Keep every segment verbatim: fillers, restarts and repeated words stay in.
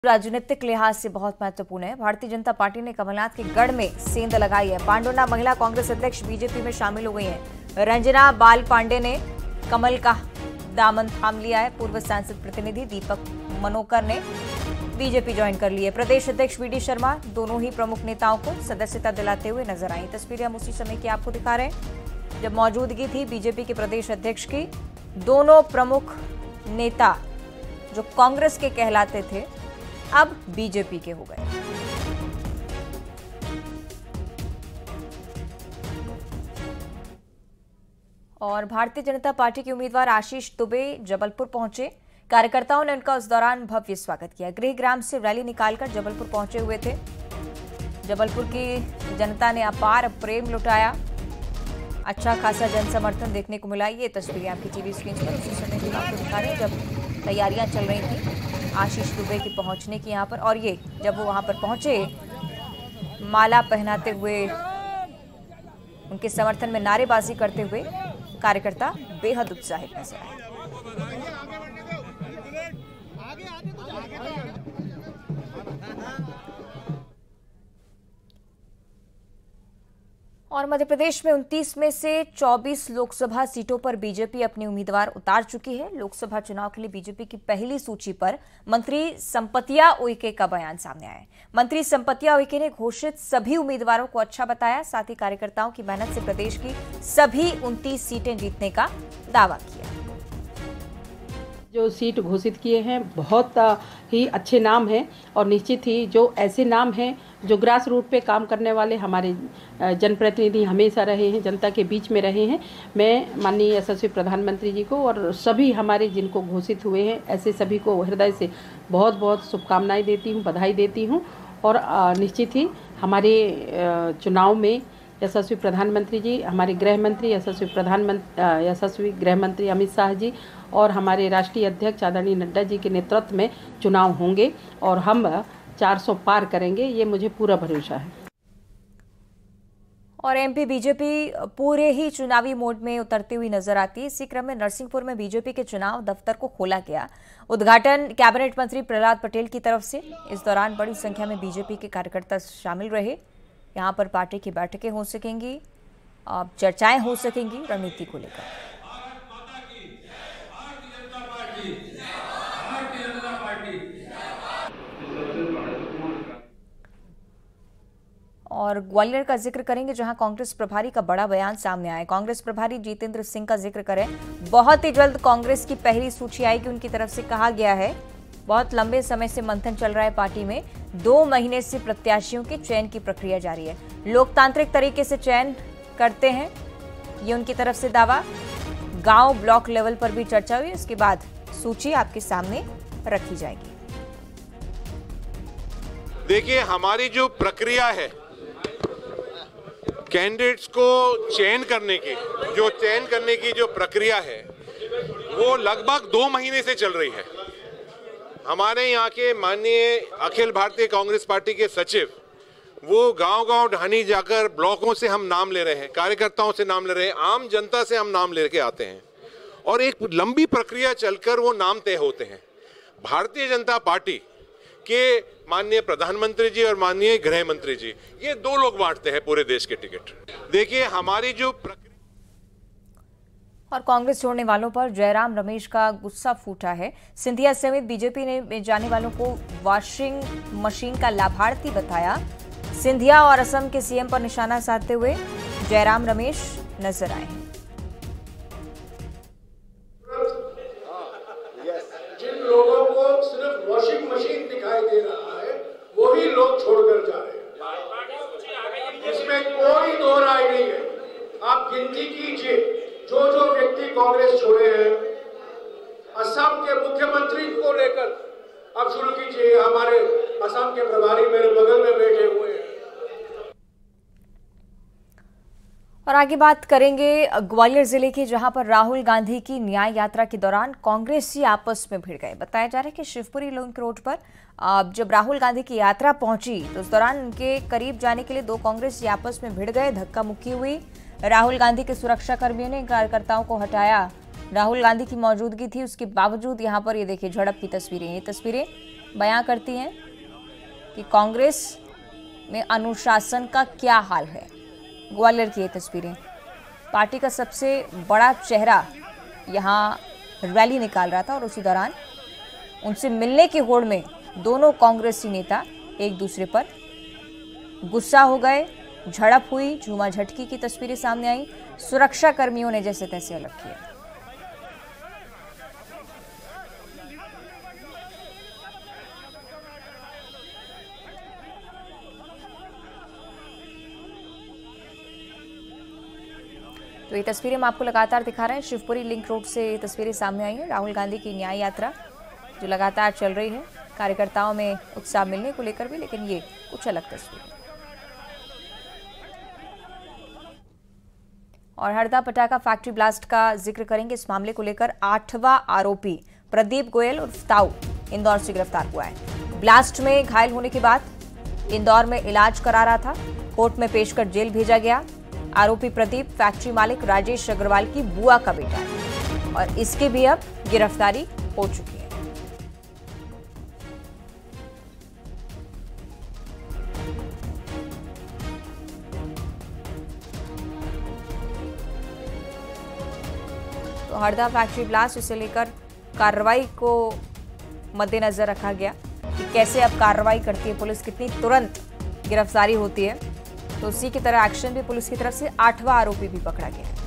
राजनीतिक लिहाज से बहुत महत्वपूर्ण है। भारतीय जनता पार्टी ने कमलनाथ के गढ़ में सेंध लगाई है। पांडुना महिला कांग्रेस अध्यक्ष बीजेपी में शामिल हो गई हैं। रंजना बाल पांडे ने कमल का दामन थाम लिया है। पूर्व सांसद प्रतिनिधि दीपक मनोकर ने बीजेपी ज्वाइन कर ली है। प्रदेश अध्यक्ष वी डी शर्मा दोनों ही प्रमुख नेताओं को सदस्यता दिलाते हुए नजर आई। तस्वीरें हम उसी समय की आपको दिखा रहे हैं जब मौजूदगी थी बीजेपी के प्रदेश अध्यक्ष की। दोनों प्रमुख नेता जो कांग्रेस के कहलाते थे अब बीजेपी के हो गए। और भारतीय जनता पार्टी के उम्मीदवार आशीष दुबे जबलपुर पहुंचे। कार्यकर्ताओं ने उनका उस दौरान भव्य स्वागत किया। गृहग्राम से रैली निकालकर जबलपुर पहुंचे हुए थे। जबलपुर की जनता ने अपार प्रेम लुटाया। अच्छा खासा जन समर्थन देखने को मिला। ये तस्वीरें आपकी टीवी स्क्रीन पर उसी समय की आपको दिखा रहे हैं जब तैयारियां चल रही थी आशीष दुबे की पहुंचने की यहाँ पर। और ये जब वो वहां पर पहुंचे माला पहनाते हुए उनके समर्थन में नारेबाजी करते हुए कार्यकर्ता बेहद उत्साहित नजर आए। और मध्य प्रदेश में उनतीस में से चौबीस लोकसभा सीटों पर बीजेपी अपनी उम्मीदवार उतार चुकी है। लोकसभा चुनाव के लिए बीजेपी की पहली सूची पर मंत्री संपतिया उइके का बयान सामने आया है। मंत्री संपतिया उइके ने घोषित सभी उम्मीदवारों को अच्छा बताया। साथ ही कार्यकर्ताओं की मेहनत से प्रदेश की सभी उनतीस सीटें जीतने का दावा किया। जो सीट घोषित किए हैं बहुत ही अच्छे नाम हैं और निश्चित ही जो ऐसे नाम हैं जो ग्रास रूट पे काम करने वाले हमारे जनप्रतिनिधि हमेशा रहे हैं, जनता के बीच में रहे हैं। मैं माननीय यशस्वी प्रधानमंत्री जी को और सभी हमारे जिनको घोषित हुए हैं ऐसे सभी को हृदय से बहुत बहुत शुभकामनाएं देती हूं, बधाई देती हूं। और निश्चित ही हमारे चुनाव में यशस्वी प्रधानमंत्री जी, हमारे गृह मंत्री यशस्वी प्रधानमंत्री यशस्वी गृह मंत्री अमित शाह जी और हमारे राष्ट्रीय अध्यक्ष आदरणीय नड्डा जी के नेतृत्व में चुनाव होंगे और हम चार सौ पार करेंगे, ये मुझे पूरा भरोसा है। और एमपी बीजेपी पूरे ही चुनावी मोड में उतरती हुई नजर आती है। इसी क्रम में नरसिंहपुर में बीजेपी के चुनाव दफ्तर को खोला गया। उद्घाटन कैबिनेट मंत्री प्रहलाद पटेल की तरफ से। इस दौरान बड़ी संख्या में बीजेपी के कार्यकर्ता शामिल रहे। यहाँ पर पार्टी की बैठकें हो सकेंगी, चर्चाएं हो सकेंगी रणनीति को लेकर। और ग्वालियर का जिक्र करेंगे जहां कांग्रेस प्रभारी का बड़ा बयान सामने आया। कांग्रेस प्रभारी जितेंद्र सिंह का जिक्र करें, बहुत ही जल्द कांग्रेस की पहली सूची आएगी। उनकी तरफ से कहा गया है बहुत लंबे समय से मंथन चल रहा है पार्टी में। दो महीने से प्रत्याशियों के चयन की प्रक्रिया जारी है। लोकतांत्रिक तरीके से चयन करते हैं, ये उनकी तरफ से दावा। गांव ब्लॉक लेवल पर भी चर्चा हुई, उसके बाद सूची आपके सामने रखी जाएगी। देखिए, हमारी जो प्रक्रिया है कैंडिडेट्स को चयन करने की, जो चयन करने की जो प्रक्रिया है वो लगभग दो महीने से चल रही है। हमारे यहाँ के माननीय अखिल भारतीय कांग्रेस पार्टी के सचिव वो गांव-गांव ढानी जाकर ब्लॉकों से हम नाम ले रहे हैं, कार्यकर्ताओं से नाम ले रहे हैं, आम जनता से हम नाम लेके आते हैं और एक लंबी प्रक्रिया चलकर वो नाम तय होते हैं। भारतीय जनता पार्टी के माननीय प्रधानमंत्री जी और माननीय गृह मंत्री जी, ये दो लोग बांटते हैं पूरे देश के टिकट। देखिए, हमारी जो प्रक्रिया। और कांग्रेस छोड़ने वालों पर जयराम रमेश का गुस्सा फूटा है। सिंधिया समेत बीजेपी ने जाने वालों को वॉशिंग मशीन का लाभार्थी बताया। सिंधिया और असम के सीएम पर निशाना साधते हुए जयराम रमेश नजर आए हैं। जिन लोगों को सिर्फ वॉशिंग मशीन दिखाई दे रहा है वही लोग छोड़कर जा रहे हैं, इसमें कोई दो राय नहीं है। आप गिनती कीजिए जो जो व्यक्ति कांग्रेस छोड़े हैं। असम के मुख्यमंत्री को लेकर अब शुरू कीजिए, हमारे असम के प्रभारी मेरे बगल में बैठे हुए हैं। और आगे बात करेंगे ग्वालियर जिले की, जहां पर राहुल गांधी की न्याय यात्रा के दौरान कांग्रेसी आपस में भिड़ गए। बताया जा रहा है कि शिवपुरी लिंक रोड पर जब राहुल गांधी की यात्रा पहुंची तो उस दौरान उनके करीब जाने के लिए दो कांग्रेसी आपस में भिड़ गए, धक्का मुक्की हुई। राहुल गांधी के सुरक्षा कर्मियों ने कार्यकर्ताओं को हटाया। राहुल गांधी की मौजूदगी थी, उसके बावजूद यहाँ पर ये देखिए झड़प की तस्वीरें ये तस्वीरें बयां करती हैं कि कांग्रेस में अनुशासन का क्या हाल है। ग्वालियर की ये तस्वीरें, पार्टी का सबसे बड़ा चेहरा यहाँ रैली निकाल रहा था और उसी दौरान उनसे मिलने की होड़ में दोनों कांग्रेसी नेता एक दूसरे पर गुस्सा हो गए, झड़प हुई, झूमा झटकी की तस्वीरें सामने आई। सुरक्षा कर्मियों ने जैसे तैसे अलग किया। तो ये तस्वीरें हम आपको लगातार दिखा रहे हैं। शिवपुरी लिंक रोड से ये तस्वीरें सामने आई हैं। राहुल गांधी की न्याय यात्रा जो लगातार चल रही है, कार्यकर्ताओं में उत्साह मिलने को लेकर भी, लेकिन ये कुछ अलग तस्वीर। और हरदा पटाखा फैक्ट्री ब्लास्ट का जिक्र करेंगे। इस मामले को लेकर आठवां आरोपी प्रदीप गोयल उर्फ ताऊ इंदौर से गिरफ्तार हुआ है। ब्लास्ट में घायल होने के बाद इंदौर में इलाज करा रहा था, कोर्ट में पेश कर जेल भेजा गया। आरोपी प्रदीप फैक्ट्री मालिक राजेश अग्रवाल की बुआ का बेटा है और इसकी भी अब गिरफ्तारी हो चुकी है। तो हरदा फैक्ट्री ब्लास्ट, इसे लेकर कार्रवाई को मद्देनजर रखा गया कि कैसे अब कार्रवाई करती है पुलिस, कितनी तुरंत गिरफ्तारी होती है। तो उसी की तरह एक्शन भी पुलिस की तरफ से आठवां आरोपी भी पकड़ा गया है।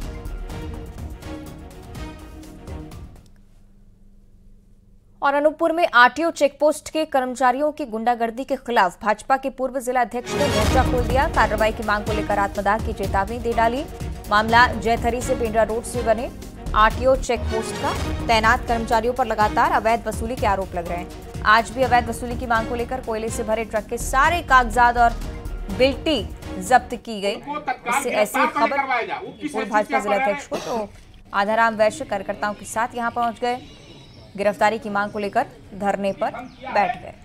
और अनूपपुर में आरटीओ चेकपोस्ट के कर्मचारियों की गुंडागर्दी के खिलाफ भाजपा के पूर्व जिला अध्यक्ष ने मोर्चा खोल दिया। कार्रवाई की मांग को लेकर आत्मदाह की चेतावनी दे डाली। मामला जयथरी से पेंड्रा रोड से बने आरटीओ चेकपोस्ट का तैनात कर्मचारियों पर लगातार अवैध वसूली के आरोप लग रहे हैं। आज भी अवैध वसूली की मांग को लेकर कोयले से भरे ट्रक के सारे कागजात और बिल्टी जब्त की गई। इससे ऐसी खबर पूर्व भाजपा जिला अध्यक्ष को तो आधाराम वैश्य कार्यकर्ताओं के साथ यहां पहुंच गए, गिरफ्तारी की मांग को लेकर धरने पर बैठ गए।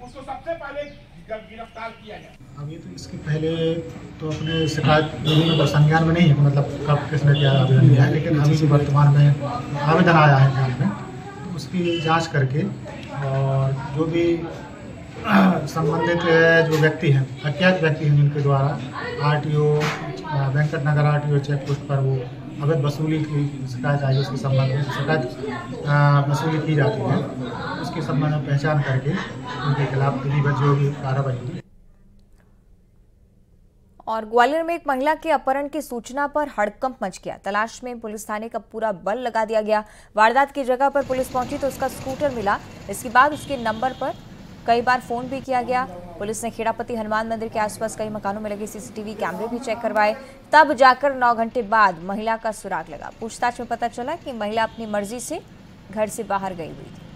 अभी तो इसके पहले तो अपने शिकायत संज्ञान में नहीं है, मतलब कब किसने क्या आवेदन दिया है, लेकिन अभी वर्तमान में आवेदन आया है जांच में, तो उसकी जांच करके और जो भी संबंधित जो व्यक्ति हैं, अज्ञात व्यक्ति हैं, जिनके द्वारा RTO Venkat Nagar RTO check post पर वो अवैध वसूली की शिकायत आई, उसके संबंध में शिकायत वसूली की जाती है, उसके संबंध में पहचान करके उनके खिलाफ विधिवत जो भी कार्रवाई होगी। और ग्वालियर में एक महिला के अपहरण की सूचना पर हड़कंप मच गया। तलाश में पुलिस थाने का पूरा बल लगा दिया गया। वारदात की जगह पर पुलिस पहुंची तो उसका स्कूटर मिला। इसके बाद उसके नंबर पर कई बार फोन भी किया गया। पुलिस ने खेड़ापति हनुमान मंदिर के आसपास कई मकानों में लगे सीसीटीवी कैमरे भी चेक करवाए, तब जाकर नौ घंटे बाद महिला का सुराग लगा। पूछताछ में पता चला कि महिला अपनी मर्जी से घर से बाहर गई हुई थी।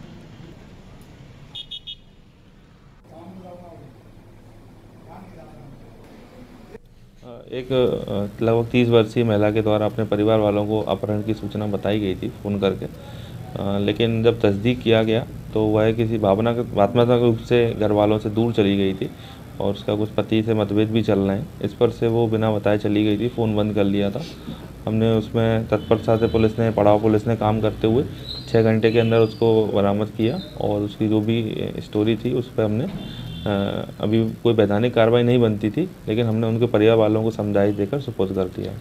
एक लगभग तीस वर्षीय महिला के द्वारा अपने परिवार वालों को अपहरण की सूचना बताई गई थी फ़ोन करके, लेकिन जब तस्दीक किया गया तो वह किसी भावना भावनात्मक रूप से घर वालों से दूर चली गई थी और उसका कुछ पति से मतभेद भी चल रहे हैं। इस पर से वो बिना बताए चली गई थी, फ़ोन बंद कर लिया था। हमने उसमें तत्परता से पुलिस ने पड़ाव पुलिस ने काम करते हुए छः घंटे के अंदर उसको बरामद किया और उसकी जो भी स्टोरी थी उस पर हमने अभी कोई वैधानिक कार्रवाई नहीं बनती थी, लेकिन हमने उनके परिवार वालों को समझाइश देकर सुपुर्द कर दिया।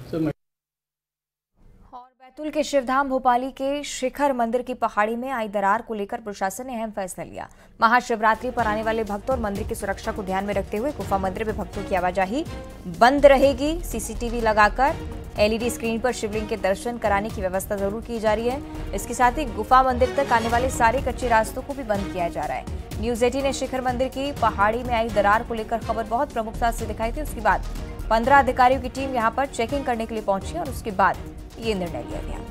और बैतूल के शिवधाम भोपाली के शिखर मंदिर की पहाड़ी में आई दरार को लेकर प्रशासन ने अहम फैसला लिया। महाशिवरात्रि पर आने वाले भक्तों और मंदिर की सुरक्षा को ध्यान में रखते हुए गुफा मंदिर में भक्तों की आवाजाही बंद रहेगी। सीसीटीवी लगाकर एलईडी स्क्रीन पर शिवलिंग के दर्शन कराने की व्यवस्था जरूर की जा रही है। इसके साथ ही गुफा मंदिर तक आने वाले सारे कच्चे रास्तों को भी बंद किया जा रहा है। न्यूज एटीन ने शिखर मंदिर की पहाड़ी में आई दरार को लेकर खबर बहुत प्रमुखता से दिखाई थी। उसके बाद पंद्रह अधिकारियों की टीम यहां पर चेकिंग करने के लिए पहुंची और उसके बाद ये निर्णय लिया गया।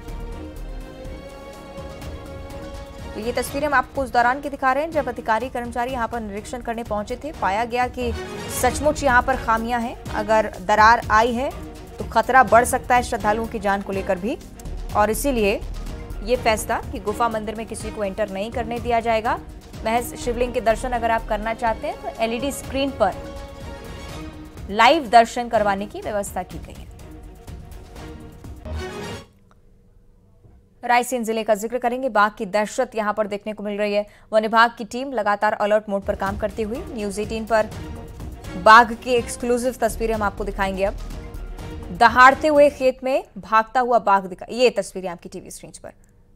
तो ये तस्वीरें हम आपको उस दौरान की दिखा रहे हैं जब अधिकारी कर्मचारी यहां पर निरीक्षण करने पहुंचे थे। पाया गया कि सचमुच यहां पर खामियां हैं। अगर दरार आई है तो खतरा बढ़ सकता है श्रद्धालुओं की जान को लेकर भी, और इसीलिए ये फैसला कि गुफा मंदिर में किसी को एंटर नहीं करने दिया जाएगा। महज शिवलिंग के दर्शन अगर आप करना चाहते हैं तो एलईडी स्क्रीन पर लाइव दर्शन करवाने की व्यवस्था की गई है। रायसेन जिले का जिक्र करेंगे। बाघ की दहशत यहां पर देखने को मिल रही है। वन विभाग की टीम लगातार अलर्ट मोड पर काम करती हुई न्यूज अठारह पर बाघ की एक्सक्लूसिव तस्वीरें हम आपको दिखाएंगे। अब दहाड़ते हुए खेत में भागता हुआ बाघ दिखा, ये तस्वीरें आपकी टीवी स्क्रीन पर।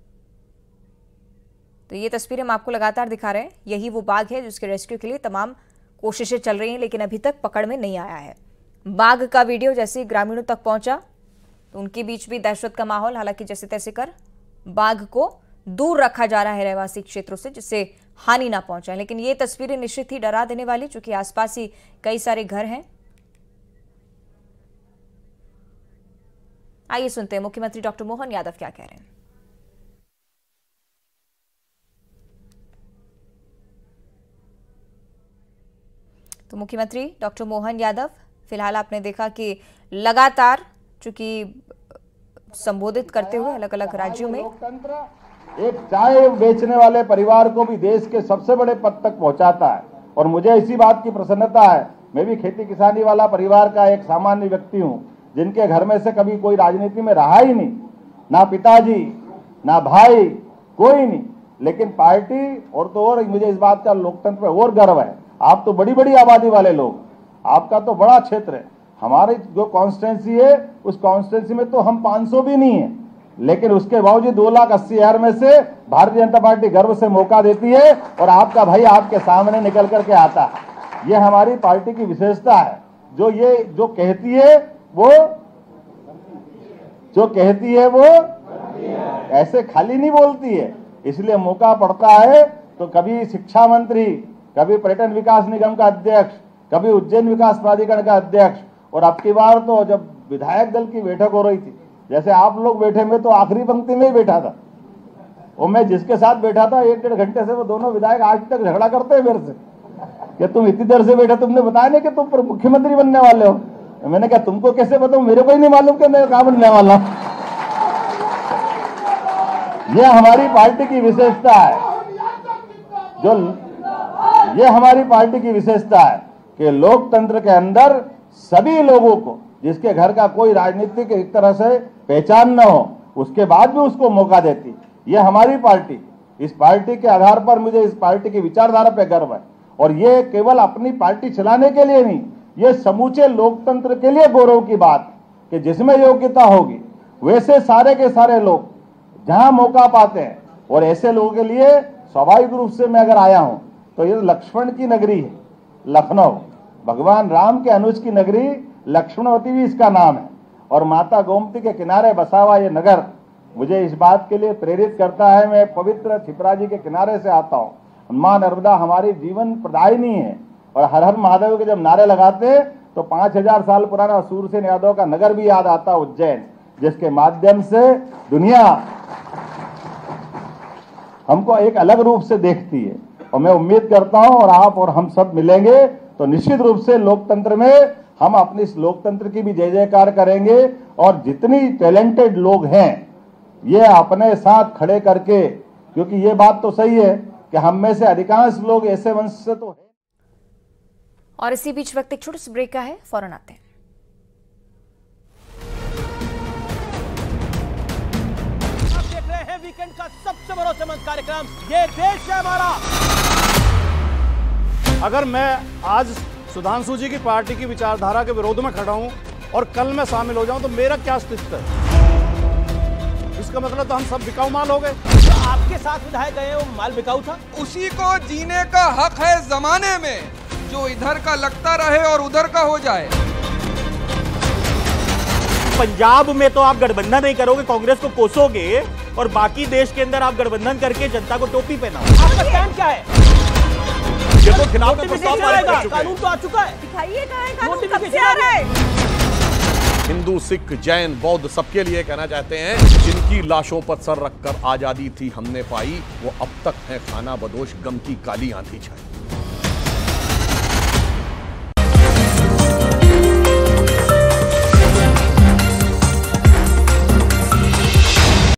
तो ये तस्वीरें हम आपको लगातार दिखा रहे हैं। यही वो बाघ है जिसके रेस्क्यू के लिए तमाम कोशिशें चल रही हैं, लेकिन अभी तक पकड़ में नहीं आया है। बाघ का वीडियो जैसे ही ग्रामीणों तक पहुंचा तो उनके बीच भी दहशत का माहौल। हालांकि जैसे तैसे कर बाघ को दूर रखा जा रहा है रहवासी क्षेत्रों से, जिससे हानि ना पहुंचे। लेकिन ये तस्वीरें निश्चित ही डरा देने वाली, चूंकि आसपास ही कई सारे घर हैं। आइए सुनते हैं मुख्यमंत्री डॉक्टर मोहन यादव क्या कह रहे हैं। तो मुख्यमंत्री डॉक्टर मोहन यादव, फिलहाल आपने देखा कि लगातार चूंकि संबोधित करते हुए अलग अलग राज्यों में एक चाय बेचने वाले परिवार को भी देश के सबसे बड़े पद तक पहुंचाता है। और मुझे इसी बात की प्रसन्नता है, मैं भी खेती किसानी वाला परिवार का एक सामान्य व्यक्ति हूं, जिनके घर में से कभी कोई राजनीति में रहा ही नहीं, ना पिताजी ना भाई, कोई नहीं। लेकिन पार्टी और तो और मुझे इस बात का लोकतंत्र पे और गर्व है। आप तो बड़ी बड़ी आबादी वाले लोग, आपका तो बड़ा क्षेत्र है। हमारी जो कॉन्स्टिट्यूंसी है उस कॉन्स्टिट्यूंसी में तो हम पाँच सौ भी नहीं है, लेकिन उसके बावजूद दो लाख अस्सी हजार में से भारतीय जनता पार्टी गर्व से मौका देती है और आपका भाई आपके सामने निकल करके आता है। ये हमारी पार्टी की विशेषता है। जो ये जो कहती है वो जो कहती है वो ऐसे खाली नहीं बोलती है। इसलिए मौका पड़ता है तो कभी शिक्षा मंत्री, कभी पर्यटन विकास निगम का अध्यक्ष, कभी उज्जैन विकास प्राधिकरण का अध्यक्ष, और अब की बार तो जब विधायक दल की बैठक हो रही थी, जैसे आप लोग बैठे, में तो आखिरी पंक्ति में ही बैठा था, और मैं जिसके साथ बैठा था एक डेढ़ घंटे से वो दोनों विधायक आज तक झगड़ा करते हैं मेरे से कि तुम इतनी देर से बैठे, तुमने बताया नहीं कि तुम मुख्यमंत्री बनने वाले हो। मैंने कहा तुमको कैसे बताऊं, मेरे को ही नहीं मालूम कि मैं कहां बनने वाला हूं। यह हमारी पार्टी की विशेषता है। जो ये हमारी पार्टी की विशेषता है कि लोकतंत्र के अंदर सभी लोगों को, जिसके घर का कोई राजनीतिक एक तरह से पहचान न हो, उसके बाद भी उसको मौका देती। ये हमारी पार्टी, इस पार्टी के आधार पर मुझे इस पार्टी की विचारधारा पे गर्व है। और ये केवल अपनी पार्टी चलाने के लिए नहीं, ये समूचे लोकतंत्र के लिए गौरव की बात कि जिसमें योग्यता होगी वैसे सारे के सारे लोग जहां मौका पाते हैं। और ऐसे लोगों के लिए स्वाभाविक रूप से मैं अगर आया हूं तो ये लक्ष्मण की नगरी है, लखनऊ, भगवान राम के अनुज की नगरी लक्ष्मणवती भी इसका नाम है। और माता गोमती के किनारे बसा हुआ ये नगर मुझे इस बात के लिए प्रेरित करता है। मैं पवित्र क्षिप्रा जी के किनारे से आता हूँ। मां नर्मदा हमारी जीवन प्रदायिनी है। और हर हर महादेव के जब नारे लगाते तो पांच हजार साल पुराना सूरसेन यादव का नगर भी याद आता, उज्जैन, जिसके माध्यम से दुनिया हमको एक अलग रूप से देखती है। और मैं उम्मीद करता हूं और आप और हम सब मिलेंगे तो निश्चित रूप से लोकतंत्र में हम अपनी इस लोकतंत्र की भी जय जयकार करेंगे। और जितनी टैलेंटेड लोग हैं ये अपने साथ खड़े करके, क्योंकि ये बात तो सही है कि हम में से अधिकांश लोग ऐसे वंश से तो है। और इसी बीच वक्त एक छोटे से ब्रेक का है, फौरन आते हैं। आप देख रहे हैं वीकेंड का सबसे भरोसेमंद कार्यक्रम, ये देश है हमारा। अगर मैं आज सुधांशु जी की पार्टी की विचारधारा के विरोध में खड़ा हूं और कल मैं शामिल हो जाऊं तो मेरा क्या अस्तित्व है? इसका मतलब तो हम सब बिकाऊ माल हो गए। जो आपके साथ विधायक गए वो माल बिकाऊ था। उसी को जीने का हक है जमाने में, जो इधर का लगता रहे और उधर का हो जाए। पंजाब में तो आप गठबंधन नहीं करोगे, कांग्रेस को कोसोगे, और बाकी देश के अंदर आप गठबंधन करके जनता को टोपी पहनाओ। आपका स्टैंड क्या है? देखो खिलाफ में प्रस्ताव पारित कर चुके हैं। कानून तो आ चुका है, दिखाइए कहां है कानून, कब से आ रहा है? हिंदू, सिख, जैन, बौद्ध सबके लिए कहना चाहते हैं, जिनकी लाशों पर सर रखकर आजादी थी हमने पाई, वो अब तक है खाना बदोश, गम की काली आंधी छाई।